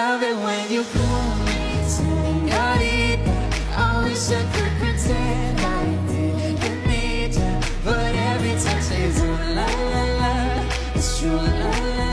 love it when you call me señorita. I wish I could pretend I didn't need you, but every touch is ooh la la la. It's true, la la.